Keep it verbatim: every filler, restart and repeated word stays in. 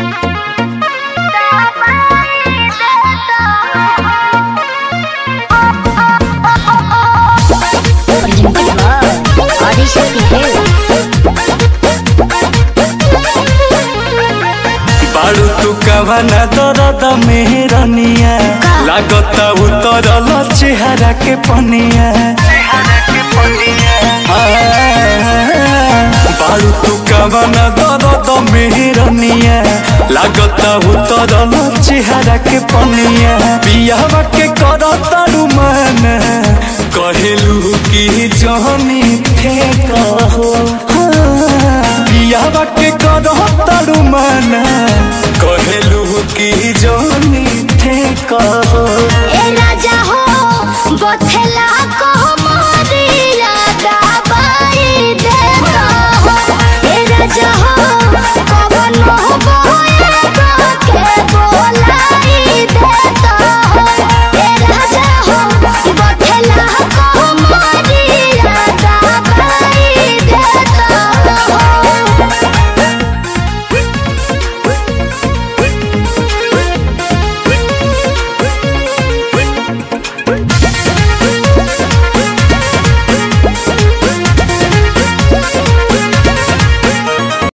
बाड़ू तू कवना दर्द मेहरनिया लागता उतरल चेहरा के पनिया। बाड़ू तू कवना दर्द मेहरनिया लागता उतरल चेहरा के पनिया। बियाह के करता रुमान कहलू की जहनी फेंका हो। बियाह के करता रुमान कहलू की जहनी फेंका हो।